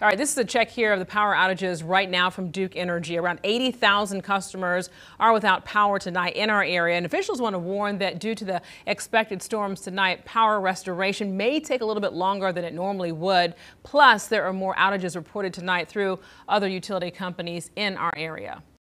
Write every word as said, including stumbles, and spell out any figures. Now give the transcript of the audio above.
All right, this is a check here of the power outages right now from Duke Energy. Around eighty thousand customers are without power tonight in our area, and officials want to warn that due to the expected storms tonight, power restoration may take a little bit longer than it normally would. Plus, there are more outages reported tonight through other utility companies in our area.